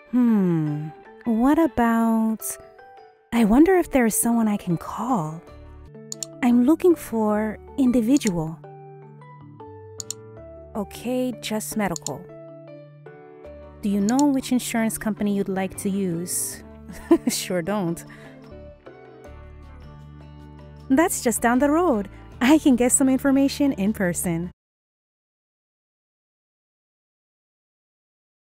What about... I wonder if there is someone I can call. I'm looking for individual. Okay, just medical. Do you know which insurance company you'd like to use? Sure don't. That's just down the road. I can get some information in person.